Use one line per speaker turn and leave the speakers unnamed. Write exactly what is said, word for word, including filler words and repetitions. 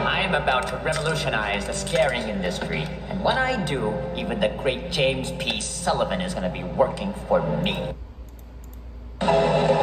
I am about to revolutionize the scaring industry, and when I do, even the great James P. Sullivan is going to be working for me.